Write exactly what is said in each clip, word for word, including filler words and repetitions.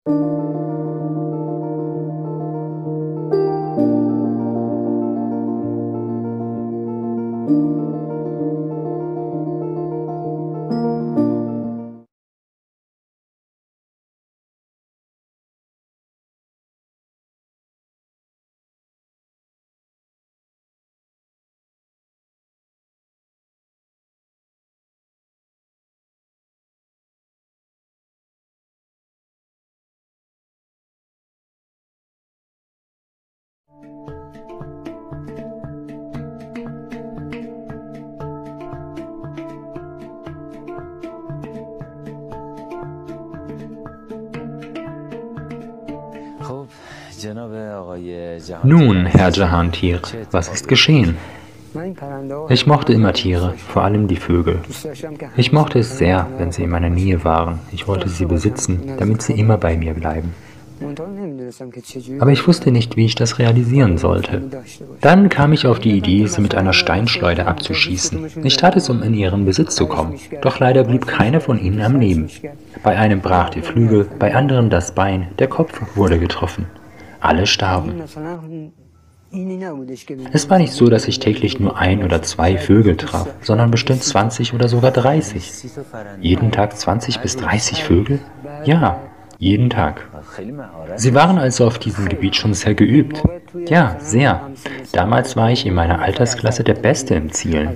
Nun, Herr Jahantir, was ist geschehen? Ich mochte immer Tiere, vor allem die Vögel. Ich mochte es sehr, wenn sie in meiner Nähe waren. Ich wollte sie besitzen, damit sie immer bei mir bleiben. Aber ich wusste nicht, wie ich das realisieren sollte. Dann kam ich auf die Idee, sie mit einer Steinschleuder abzuschießen. Ich tat es, um in ihren Besitz zu kommen, doch leider blieb keiner von ihnen am Leben. Bei einem brach die Flügel, bei anderen das Bein, der Kopf wurde getroffen. Alle starben. Es war nicht so, dass ich täglich nur ein oder zwei Vögel traf, sondern bestimmt zwanzig oder sogar dreißig. Jeden Tag zwanzig bis dreißig Vögel? Ja, jeden Tag. Sie waren also auf diesem Gebiet schon sehr geübt. Ja, sehr. Damals war ich in meiner Altersklasse der Beste im Zielen.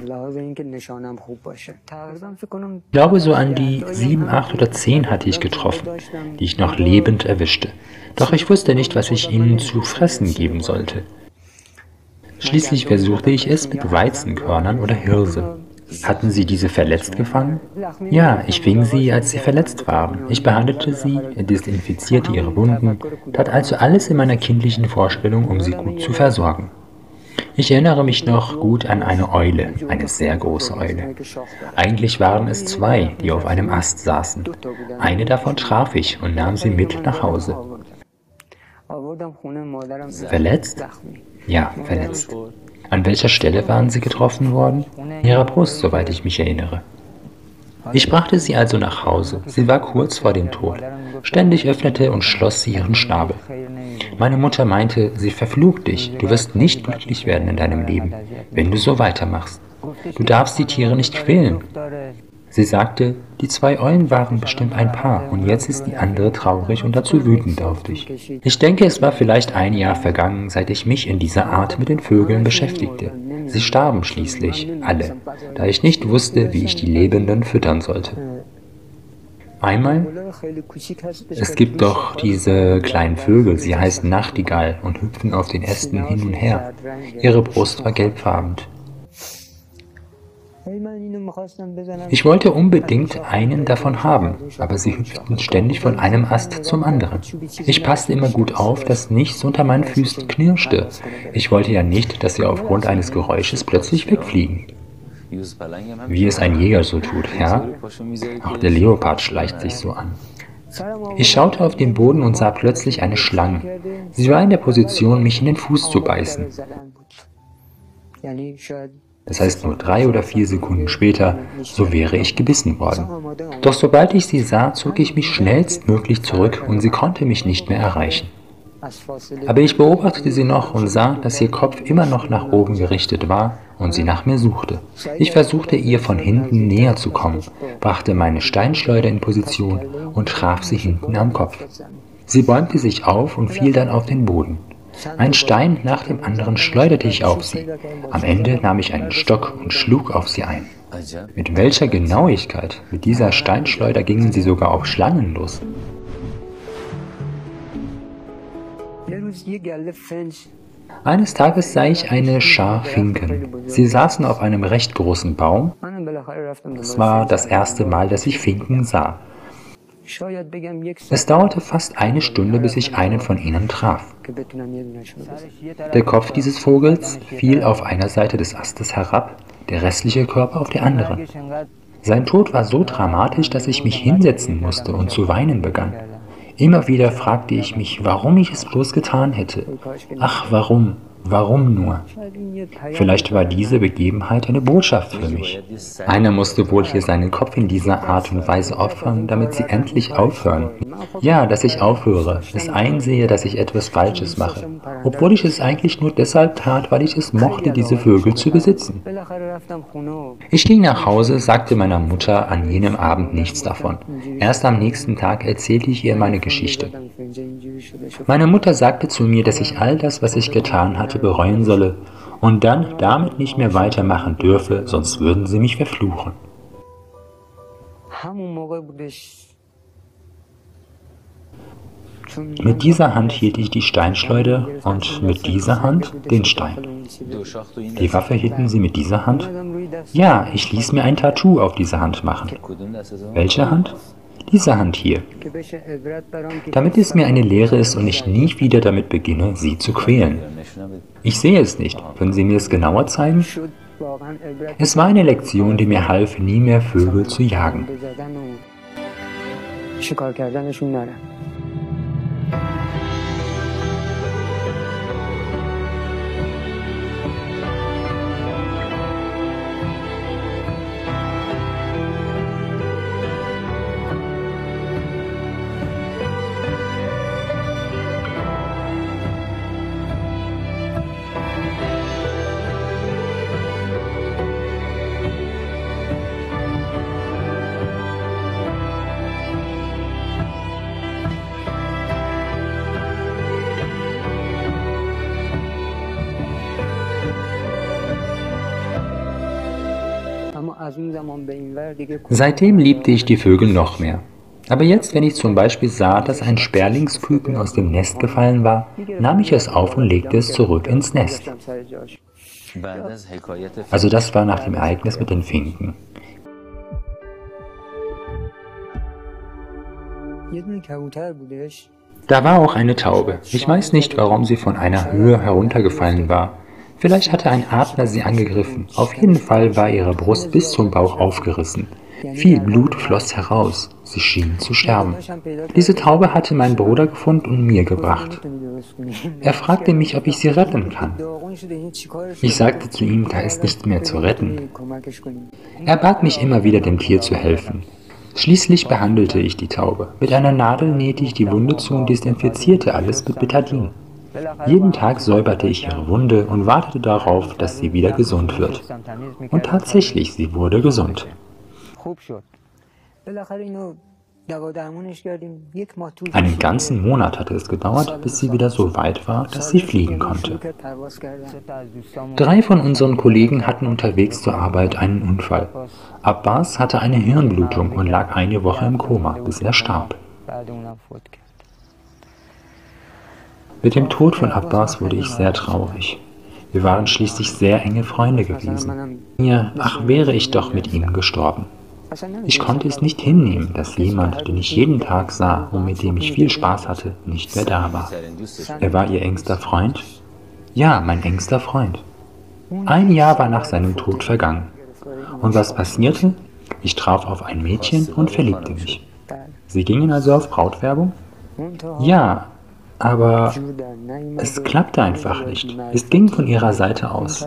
Ich glaube, so an die sieben, acht oder zehn hatte ich getroffen, die ich noch lebend erwischte. Doch ich wusste nicht, was ich ihnen zu fressen geben sollte. Schließlich versuchte ich es mit Weizenkörnern oder Hirse. Hatten Sie diese verletzt gefangen? Ja, ich fing sie, als sie verletzt waren. Ich behandelte sie, desinfizierte ihre Wunden, tat also alles in meiner kindlichen Vorstellung, um sie gut zu versorgen. Ich erinnere mich noch gut an eine Eule, eine sehr große Eule. Eigentlich waren es zwei, die auf einem Ast saßen. Eine davon traf ich und nahm sie mit nach Hause. Verletzt? Ja, verletzt. An welcher Stelle waren sie getroffen worden? In ihrer Brust, soweit ich mich erinnere. Ich brachte sie also nach Hause. Sie war kurz vor dem Tod. Ständig öffnete und schloss sie ihren Schnabel. Meine Mutter meinte, sie verflucht dich. Du wirst nicht glücklich werden in deinem Leben, wenn du so weitermachst. Du darfst die Tiere nicht quälen. Sie sagte, die zwei Eulen waren bestimmt ein Paar und jetzt ist die andere traurig und dazu wütend auf dich. Ich denke, es war vielleicht ein Jahr vergangen, seit ich mich in dieser Art mit den Vögeln beschäftigte. Sie starben schließlich, alle, da ich nicht wusste, wie ich die Lebenden füttern sollte. Einmal, es gibt doch diese kleinen Vögel, sie heißen Nachtigall und hüpfen auf den Ästen hin und her. Ihre Brust war gelbfarben. Ich wollte unbedingt einen davon haben, aber sie hüpften ständig von einem Ast zum anderen. Ich passte immer gut auf, dass nichts unter meinen Füßen knirschte. Ich wollte ja nicht, dass sie aufgrund eines Geräusches plötzlich wegfliegen. Wie es ein Jäger so tut, ja? Auch der Leopard schleicht sich so an. Ich schaute auf den Boden und sah plötzlich eine Schlange. Sie war in der Position, mich in den Fuß zu beißen. Das heißt, nur drei oder vier Sekunden später, so wäre ich gebissen worden. Doch sobald ich sie sah, zog ich mich schnellstmöglich zurück und sie konnte mich nicht mehr erreichen. Aber ich beobachtete sie noch und sah, dass ihr Kopf immer noch nach oben gerichtet war und sie nach mir suchte. Ich versuchte ihr von hinten näher zu kommen, brachte meine Steinschleuder in Position und traf sie hinten am Kopf. Sie bäumte sich auf und fiel dann auf den Boden. Ein Stein nach dem anderen schleuderte ich auf sie. Am Ende nahm ich einen Stock und schlug auf sie ein. Mit welcher Genauigkeit! Mit dieser Steinschleuder gingen sie sogar auf Schlangen los. Eines Tages sah ich eine Schar Finken. Sie saßen auf einem recht großen Baum. Es war das erste Mal, dass ich Finken sah. Es dauerte fast eine Stunde, bis ich einen von ihnen traf. Der Kopf dieses Vogels fiel auf einer Seite des Astes herab, der restliche Körper auf der anderen. Sein Tod war so dramatisch, dass ich mich hinsetzen musste und zu weinen begann. Immer wieder fragte ich mich, warum ich es bloß getan hätte. Ach, warum? Warum nur? Vielleicht war diese Begebenheit eine Botschaft für mich. Einer musste wohl hier seinen Kopf in dieser Art und Weise opfern, damit sie endlich aufhören. Ja, dass ich aufhöre, es einsehe, dass ich etwas Falsches mache, obwohl ich es eigentlich nur deshalb tat, weil ich es mochte, diese Vögel zu besitzen. Ich ging nach Hause, sagte meiner Mutter an jenem Abend nichts davon. Erst am nächsten Tag erzählte ich ihr meine Geschichte. Meine Mutter sagte zu mir, dass ich all das, was ich getan hatte, bereuen solle und dann damit nicht mehr weitermachen dürfe, sonst würden sie mich verfluchen. Mit dieser Hand hielt ich die Steinschleuder und mit dieser Hand den Stein. Die Waffe hielten Sie mit dieser Hand? Ja, ich ließ mir ein Tattoo auf diese Hand machen. Welche Hand? Diese Hand hier. Damit es mir eine Lehre ist und ich nie wieder damit beginne, Sie zu quälen. Ich sehe es nicht. Können Sie mir es genauer zeigen? Es war eine Lektion, die mir half, nie mehr Vögel zu jagen. Seitdem liebte ich die Vögel noch mehr. Aber jetzt, wenn ich zum Beispiel sah, dass ein Sperlingsküken aus dem Nest gefallen war, nahm ich es auf und legte es zurück ins Nest. Also das war nach dem Ereignis mit den Finken. Da war auch eine Taube. Ich weiß nicht, warum sie von einer Höhe heruntergefallen war. Vielleicht hatte ein Adler sie angegriffen. Auf jeden Fall war ihre Brust bis zum Bauch aufgerissen. Viel Blut floss heraus. Sie schien zu sterben. Diese Taube hatte mein Bruder gefunden und mir gebracht. Er fragte mich, ob ich sie retten kann. Ich sagte zu ihm, da ist nichts mehr zu retten. Er bat mich immer wieder, dem Tier zu helfen. Schließlich behandelte ich die Taube. Mit einer Nadel nähte ich die Wunde zu und desinfizierte alles mit Betadin. Jeden Tag säuberte ich ihre Wunde und wartete darauf, dass sie wieder gesund wird. Und tatsächlich, sie wurde gesund. Einen ganzen Monat hatte es gedauert, bis sie wieder so weit war, dass sie fliegen konnte. Drei von unseren Kollegen hatten unterwegs zur Arbeit einen Unfall. Abbas hatte eine Hirnblutung und lag eine Woche im Koma, bis er starb. Mit dem Tod von Abbas wurde ich sehr traurig. Wir waren schließlich sehr enge Freunde gewesen. Mir, ach, wäre ich doch mit ihm gestorben. Ich konnte es nicht hinnehmen, dass jemand, den ich jeden Tag sah und mit dem ich viel Spaß hatte, nicht mehr da war. Er war Ihr engster Freund? Ja, mein engster Freund. Ein Jahr war nach seinem Tod vergangen. Und was passierte? Ich traf auf ein Mädchen und verliebte mich. Sie gingen also auf Brautwerbung? Ja, aber es klappte einfach nicht. Es ging von ihrer Seite aus.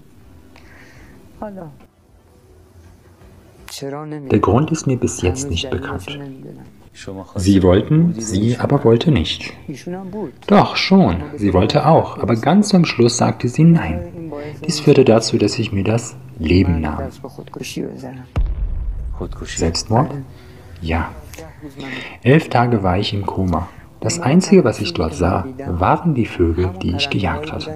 Der Grund ist mir bis jetzt nicht bekannt. Sie wollten, sie aber wollte nicht. Doch, schon, sie wollte auch, aber ganz zum Schluss sagte sie nein. Dies führte dazu, dass ich mir das Leben nahm. Selbstmord? Ja. Elf Tage war ich im Koma. Das Einzige, was ich dort sah, waren die Vögel, die ich gejagt hatte.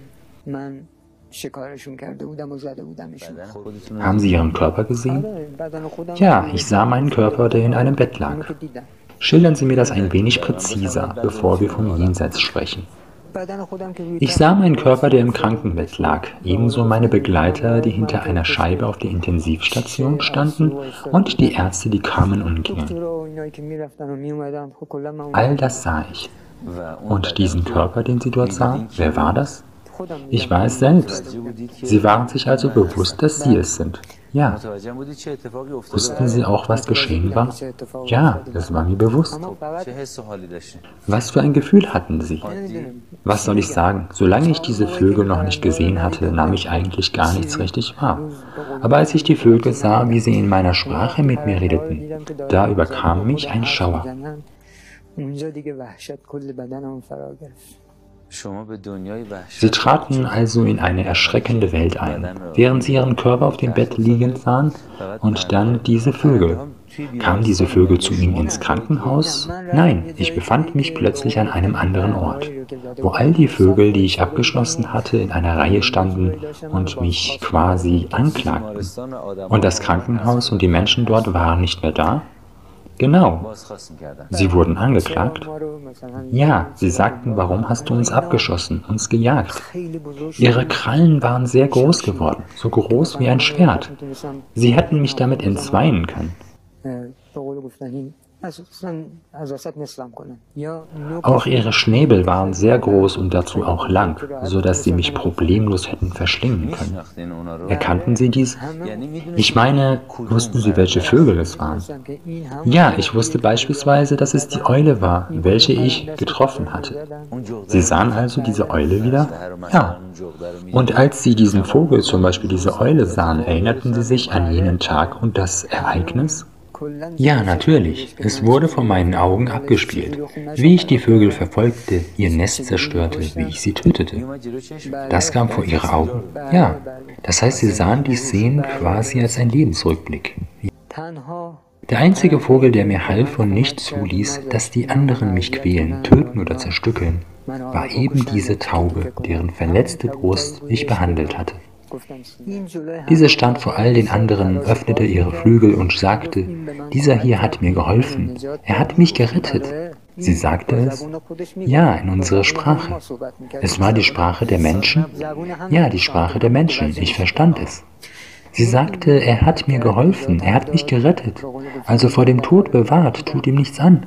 Haben Sie Ihren Körper gesehen? Ja, ich sah meinen Körper, der in einem Bett lag. Schildern Sie mir das ein wenig präziser, bevor wir vom Jenseits sprechen. Ich sah meinen Körper, der im Krankenbett lag, ebenso meine Begleiter, die hinter einer Scheibe auf der Intensivstation standen, und die Ärzte, die kamen und gingen. All das sah ich. Und diesen Körper, den Sie dort sahen, wer war das? Ich war es selbst. Sie waren sich also bewusst, dass Sie es sind. Ja. Wussten Sie auch, was geschehen war? Ja, das war mir bewusst. Was für ein Gefühl hatten Sie? Was soll ich sagen? Solange ich diese Vögel noch nicht gesehen hatte, nahm ich eigentlich gar nichts richtig wahr. Aber als ich die Vögel sah, wie sie in meiner Sprache mit mir redeten, da überkam mich ein Schauer. Sie traten also in eine erschreckende Welt ein, während sie ihren Körper auf dem Bett liegend sahen, und dann diese Vögel. Kamen diese Vögel zu ihnen ins Krankenhaus? Nein, ich befand mich plötzlich an einem anderen Ort, wo all die Vögel, die ich abgeschlossen hatte, in einer Reihe standen und mich quasi anklagten. Und das Krankenhaus und die Menschen dort waren nicht mehr da? Genau. Sie wurden angeklagt? Ja, sie sagten, warum hast du uns abgeschossen, uns gejagt? Ihre Krallen waren sehr groß geworden, so groß wie ein Schwert. Sie hätten mich damit entzweien können. Auch ihre Schnäbel waren sehr groß und dazu auch lang, so dass sie mich problemlos hätten verschlingen können. Erkannten Sie dies? Ich meine, wussten Sie, welche Vögel es waren? Ja, ich wusste beispielsweise, dass es die Eule war, welche ich getroffen hatte. Sie sahen also diese Eule wieder? Ja. Und als Sie diesen Vogel, zum Beispiel diese Eule, sahen, erinnerten Sie sich an jenen Tag und das Ereignis? Ja, natürlich. Es wurde vor meinen Augen abgespielt, wie ich die Vögel verfolgte, ihr Nest zerstörte, wie ich sie tötete. Das kam vor Ihre Augen? Ja. Das heißt, Sie sahen die Szenen quasi als ein Lebensrückblick. Der einzige Vogel, der mir half und nicht zuließ, dass die anderen mich quälen, töten oder zerstückeln, war eben diese Taube, deren verletzte Brust ich behandelt hatte. Diese stand vor all den anderen, öffnete ihre Flügel und sagte, dieser hier hat mir geholfen, er hat mich gerettet. Sie sagte es? Ja, in unserer Sprache. Es war die Sprache der Menschen? Ja, die Sprache der Menschen, ich verstand es. Sie sagte, er hat mir geholfen, er hat mich gerettet, also vor dem Tod bewahrt, tut ihm nichts an.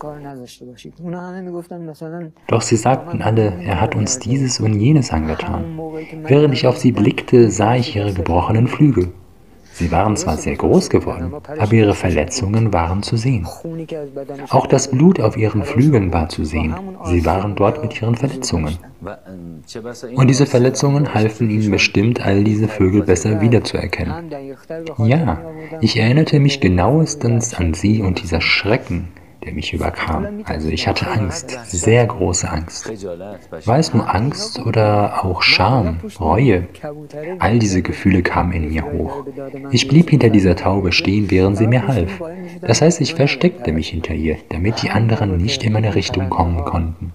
Doch sie sagten alle, er hat uns dieses und jenes angetan. Während ich auf sie blickte, sah ich ihre gebrochenen Flügel. Sie waren zwar sehr groß geworden, aber ihre Verletzungen waren zu sehen. Auch das Blut auf ihren Flügeln war zu sehen. Sie waren dort mit ihren Verletzungen. Und diese Verletzungen halfen ihnen bestimmt, all diese Vögel besser wiederzuerkennen. Ja, ich erinnerte mich genauestens an sie und dieser Schrecken, der mich überkam. Also ich hatte Angst, sehr große Angst. War es nur Angst oder auch Scham, Reue? All diese Gefühle kamen in mir hoch. Ich blieb hinter dieser Taube stehen, während sie mir half. Das heißt, ich versteckte mich hinter ihr, damit die anderen nicht in meine Richtung kommen konnten.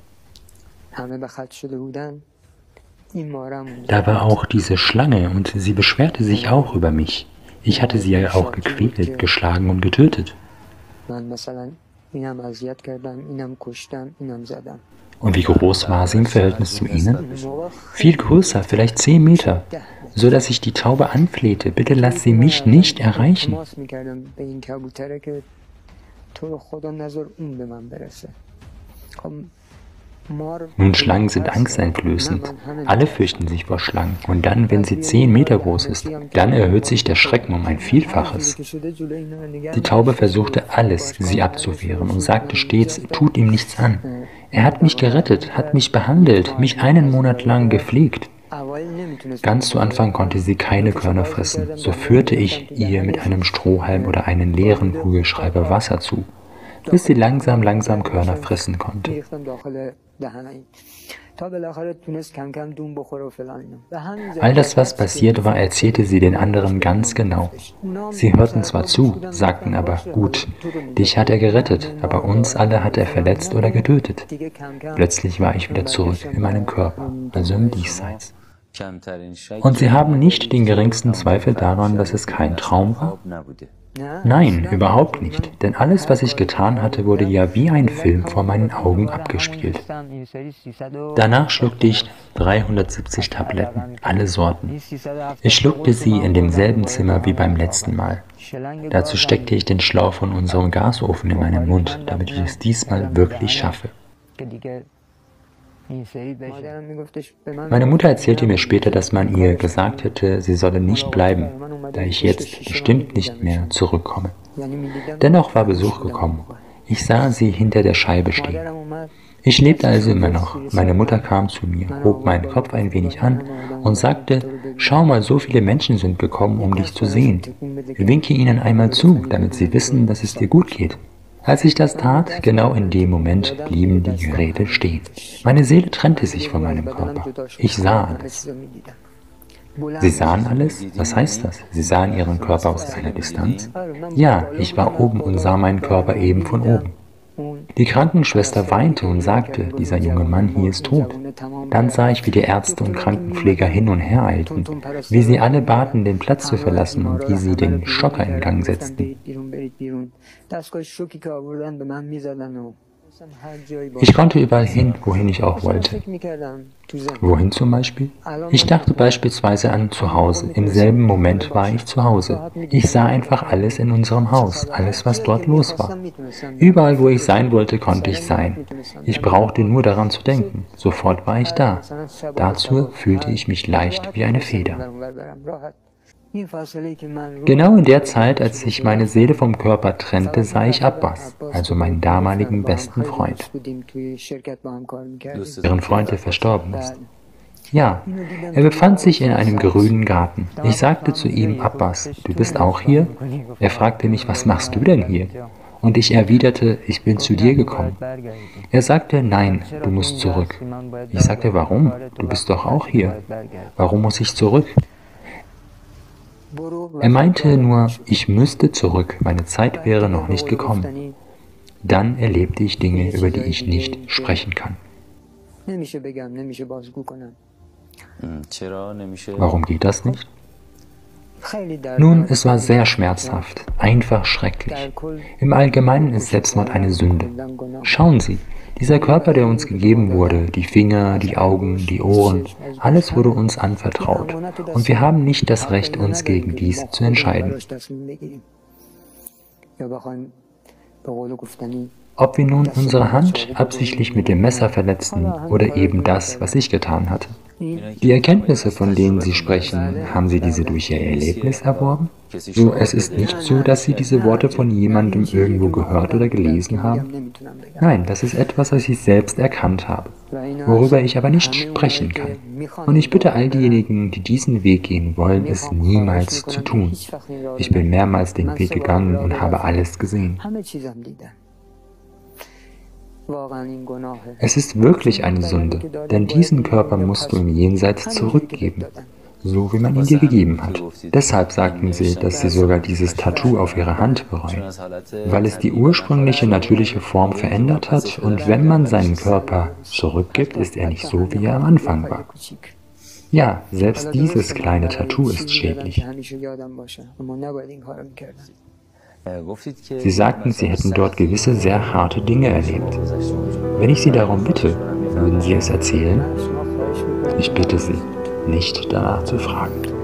Da war auch diese Schlange und sie beschwerte sich auch über mich. Ich hatte sie ja auch gequält, geschlagen und getötet. Und wie groß war sie im Verhältnis zu ihnen? Viel größer, vielleicht zehn Meter, so dass ich die Taube anflehte, bitte lass sie mich nicht erreichen. Nun, Schlangen sind angsteinflößend. Alle fürchten sich vor Schlangen. Und dann, wenn sie zehn Meter groß ist, dann erhöht sich der Schrecken um ein Vielfaches. Die Taube versuchte alles, sie abzuwehren und sagte stets, tut ihm nichts an. Er hat mich gerettet, hat mich behandelt, mich einen Monat lang gepflegt. Ganz zu Anfang konnte sie keine Körner fressen. So führte ich ihr mit einem Strohhalm oder einem leeren Kugelschreiber Wasser zu, bis sie langsam, langsam Körner fressen konnte. All das, was passiert war, erzählte sie den anderen ganz genau. Sie hörten zwar zu, sagten aber, gut, dich hat er gerettet, aber uns alle hat er verletzt oder getötet. Plötzlich war ich wieder zurück in meinem Körper, also im Diesseits. Und sie haben nicht den geringsten Zweifel daran, dass es kein Traum war? Nein, überhaupt nicht, denn alles, was ich getan hatte, wurde ja wie ein Film vor meinen Augen abgespielt. Danach schluckte ich dreihundertsiebzig Tabletten, alle Sorten. Ich schluckte sie in demselben Zimmer wie beim letzten Mal. Dazu steckte ich den Schlauch von unserem Gasofen in meinen Mund, damit ich es diesmal wirklich schaffe. Meine Mutter erzählte mir später, dass man ihr gesagt hätte, sie solle nicht bleiben, da ich jetzt bestimmt nicht mehr zurückkomme. Dennoch war Besuch gekommen. Ich sah sie hinter der Scheibe stehen. Ich lebte also immer noch. Meine Mutter kam zu mir, hob meinen Kopf ein wenig an und sagte, schau mal, so viele Menschen sind gekommen, um dich zu sehen. Winke ihnen einmal zu, damit sie wissen, dass es dir gut geht. Als ich das tat, genau in dem Moment blieben die Geräte stehen. Meine Seele trennte sich von meinem Körper. Ich sah alles. Sie sahen alles? Was heißt das? Sie sahen ihren Körper aus einer Distanz? Ja, ich war oben und sah meinen Körper eben von oben. Die Krankenschwester weinte und sagte, dieser junge Mann hier ist tot. Dann sah ich, wie die Ärzte und Krankenpfleger hin und her eilten, wie sie alle baten, den Platz zu verlassen und wie sie den Schocker in Gang setzten. Ich konnte überall hin, wohin ich auch wollte. Wohin zum Beispiel? Ich dachte beispielsweise an zu Hause. Im selben Moment war ich zu Hause. Ich sah einfach alles in unserem Haus, alles, was dort los war. Überall, wo ich sein wollte, konnte ich sein. Ich brauchte nur daran zu denken. Sofort war ich da. Dazu fühlte ich mich leicht wie eine Feder. Genau in der Zeit, als sich meine Seele vom Körper trennte, sah ich Abbas, also meinen damaligen besten Freund. Deren Freund, der verstorben ist. Ja, er befand sich in einem grünen Garten. Ich sagte zu ihm, Abbas, du bist auch hier? Er fragte mich, was machst du denn hier? Und ich erwiderte, ich bin zu dir gekommen. Er sagte, nein, du musst zurück. Ich sagte, warum? Du bist doch auch hier. Warum muss ich zurück? Er meinte nur, ich müsste zurück, meine Zeit wäre noch nicht gekommen. Dann erlebte ich Dinge, über die ich nicht sprechen kann. Warum geht das nicht? Nun, es war sehr schmerzhaft, einfach schrecklich. Im Allgemeinen ist Selbstmord eine Sünde. Schauen Sie, dieser Körper, der uns gegeben wurde, die Finger, die Augen, die Ohren, alles wurde uns anvertraut. Und wir haben nicht das Recht, uns gegen dies zu entscheiden. Ob wir nun unsere Hand absichtlich mit dem Messer verletzten oder eben das, was ich getan hatte. Die Erkenntnisse, von denen Sie sprechen, haben Sie diese durch Ihr Erlebnis erworben? So, es ist nicht so, dass Sie diese Worte von jemandem irgendwo gehört oder gelesen haben? Nein, das ist etwas, was ich selbst erkannt habe, worüber ich aber nicht sprechen kann. Und ich bitte all diejenigen, die diesen Weg gehen wollen, es niemals zu tun. Ich bin mehrmals den Weg gegangen und habe alles gesehen. Es ist wirklich eine Sünde, denn diesen Körper musst du im Jenseits zurückgeben, so wie man ihn dir gegeben hat. Deshalb sagten sie, dass sie sogar dieses Tattoo auf ihrer Hand bereuen, weil es die ursprüngliche natürliche Form verändert hat und wenn man seinen Körper zurückgibt, ist er nicht so, wie er am Anfang war. Ja, selbst dieses kleine Tattoo ist schädlich. Sie sagten, Sie hätten dort gewisse sehr harte Dinge erlebt. Wenn ich Sie darum bitte, würden Sie es erzählen? Ich bitte Sie, nicht danach zu fragen.